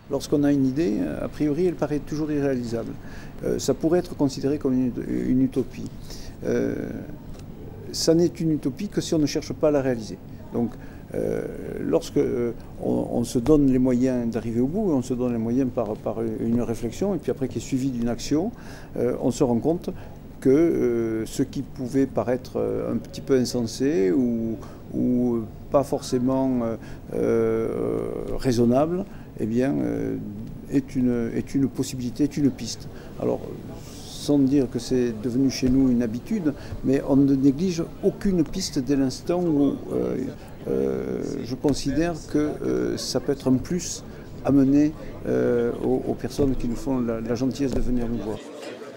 Lorsqu'on a une idée, a priori, elle paraît toujours irréalisable. Ça pourrait être considéré comme une utopie. Ça n'est une utopie que si on ne cherche pas à la réaliser. Donc, lorsque on se donne les moyens d'arriver au bout, on se donne les moyens par une réflexion, et puis après qui est suivie d'une action, on se rend compte que ce qui pouvait paraître un petit peu insensé ou pas forcément raisonnable, eh bien, est une possibilité, est une piste. Alors, sans dire que c'est devenu chez nous une habitude, mais on ne néglige aucune piste dès l'instant où je considère que ça peut être un plus à mener aux personnes qui nous font la gentillesse de venir nous voir.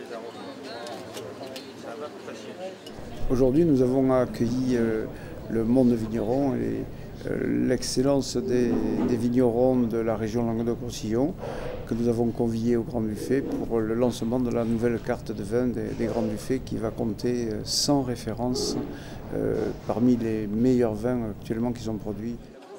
Aujourd'hui, nous avons accueilli le monde vigneron et l'excellence des vignerons de la région Languedoc-Roussillon que nous avons conviés au Grand Buffet pour le lancement de la nouvelle carte de vin des Grands Buffets qui va compter 100 références parmi les meilleurs vins actuellement qui sont produits.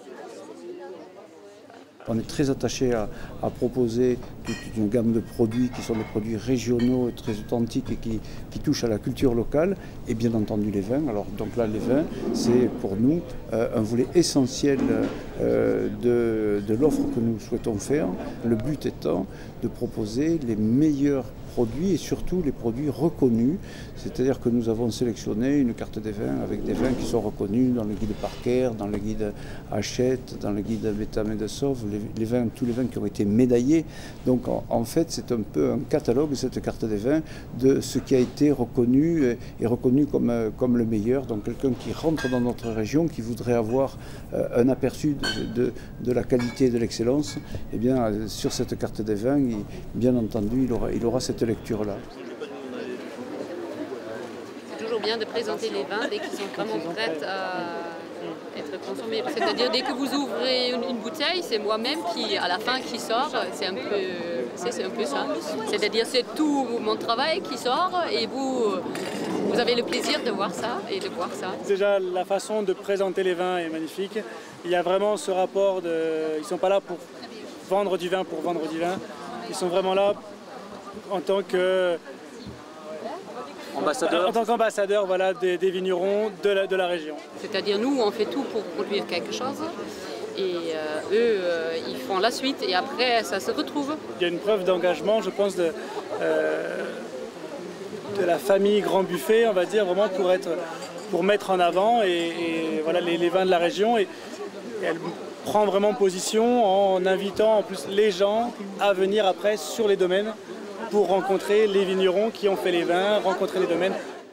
On est très attaché à proposer toute une gamme de produits qui sont des produits régionaux, très authentiques et qui touchent à la culture locale et bien entendu les vins. Alors donc là les vins c'est pour nous un volet essentiel de l'offre que nous souhaitons faire. Le but étant de proposer les meilleurs produits et surtout les produits reconnus, c'est-à-dire que nous avons sélectionné une carte des vins avec des vins qui sont reconnus dans le guide Parker, dans le guide Hachette, dans le guide Bétham et de Sauve, tous les vins qui ont été médaillés. Donc en fait c'est un peu un catalogue, cette carte des vins, de ce qui a été reconnu et reconnu comme le meilleur. Donc quelqu'un qui rentre dans notre région, qui voudrait avoir un aperçu de la qualité et de l'excellence, eh bien sur cette carte des vins, bien entendu il aura cette lecture-là. C'est toujours bien de présenter les vins dès qu'ils sont vraiment prêts à être consommés. C'est-à-dire dès que vous ouvrez une bouteille, c'est moi-même qui, à la fin, qui sort. C'est un peu ça. C'est-à-dire c'est tout mon travail qui sort et vous avez le plaisir de voir ça et de boire ça. Déjà, la façon de présenter les vins est magnifique. Il y a vraiment ce rapport ils ne sont pas là pour vendre du vin pour vendre du vin. Ils sont vraiment là en tant qu'ambassadeur voilà, des vignerons de la région. C'est-à-dire nous, on fait tout pour produire quelque chose et eux, ils font la suite et après, ça se retrouve. Il y a une preuve d'engagement, je pense, de la famille Grand Buffet, on va dire, vraiment pour mettre en avant et voilà, les vins de la région. Et elle prend vraiment position en invitant en plus les gens à venir après sur les domaines pour rencontrer les vignerons qui ont fait les vins, rencontrer les domaines.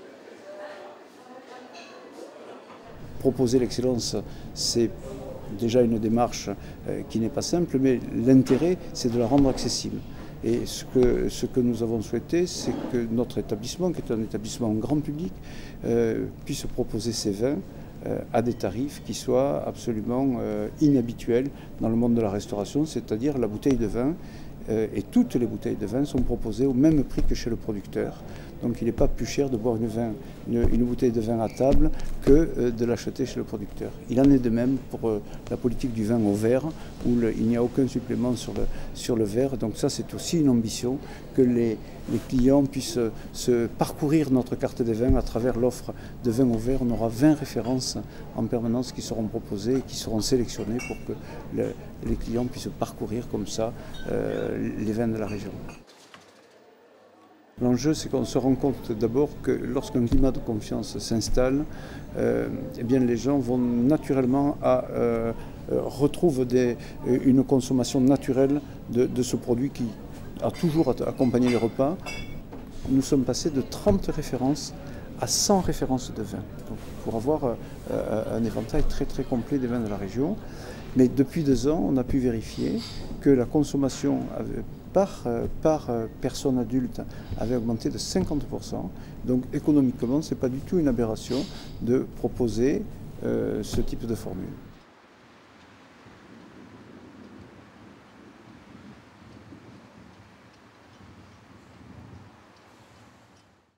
Proposer l'excellence, c'est déjà une démarche qui n'est pas simple, mais l'intérêt, c'est de la rendre accessible. Et ce que nous avons souhaité, c'est que notre établissement, qui est un établissement grand public, puisse proposer ses vins à des tarifs qui soient absolument inhabituels dans le monde de la restauration, c'est-à-dire la bouteille de vin et toutes les bouteilles de vin sont proposées au même prix que chez le producteur. Donc il n'est pas plus cher de boire une bouteille de vin à table que de l'acheter chez le producteur. Il en est de même pour la politique du vin au verre, où il n'y a aucun supplément sur le verre. Donc ça c'est aussi une ambition, que les clients puissent se parcourir notre carte des vins à travers l'offre de vin au verre. On aura 20 références en permanence qui seront proposées et qui seront sélectionnées pour que les clients puissent parcourir comme ça les vins de la région. L'enjeu, c'est qu'on se rend compte d'abord que lorsqu'un climat de confiance s'installe, eh bien les gens vont naturellement retrouvent une consommation naturelle de ce produit qui a toujours accompagné les repas. Nous sommes passés de 30 références à 100 références de vin, donc pour avoir un éventail très très complet des vins de la région. Mais depuis 2 ans, on a pu vérifier que la consommation par personne adulte avait augmenté de 50%. Donc économiquement, ce n'est pas du tout une aberration de proposer ce type de formule.